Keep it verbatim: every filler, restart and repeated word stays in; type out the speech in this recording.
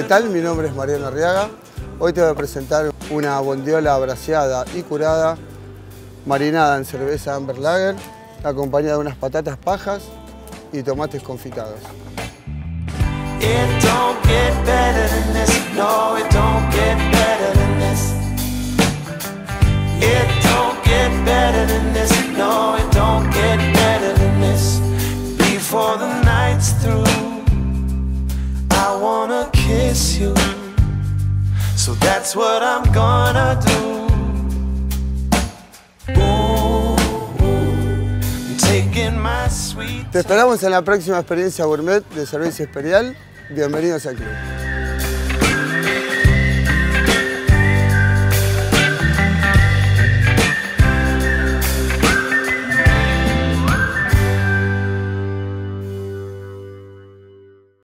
tal? Mi nombre es Mariano Arriaga. Hoy te voy a presentar una bondiola braseada y curada, marinada en cerveza Amber Lager, acompañada de unas patatas pajas y tomates confitados. It don't get better than this. No, it don't get better than this. It don't get better than this. No, it don't get better than this. Before the night's through, I wanna kiss you. So that's what I'm gonna do. Ooh, I'm taking my sweet. Te esperamos en la próxima experiencia gourmet de Servicio Imperial. Bienvenidos al club.